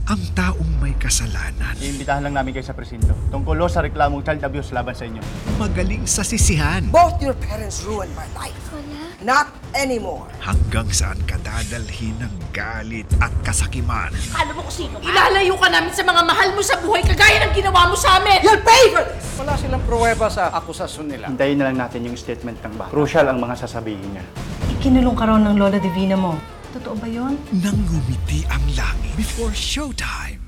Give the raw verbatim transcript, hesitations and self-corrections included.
ang taong may kasalanan. Iimbitahan lang namin kayo sa presinto tungkol sa reklamong child abuse laban sa inyo. Magaling sa sisihan. Both your parents ruined my life. Wala. Not anymore. Hanggang saan ka dadalhin ng galit at kasakiman. Alam mo kung sino ka? Ilalayo ka namin sa mga mahal mo sa buhay kagaya ng ginawa mo sa amin! You'll pay for this! Wala silang pruweba sa akusasyon nila. Hintayin na lang natin yung statement ng bata. Crucial ang mga sasabihin niya. Ikinulong ka raw ng Lola Divina mo. Totoo ba yun? Nang ngumiti ang langit before showtime.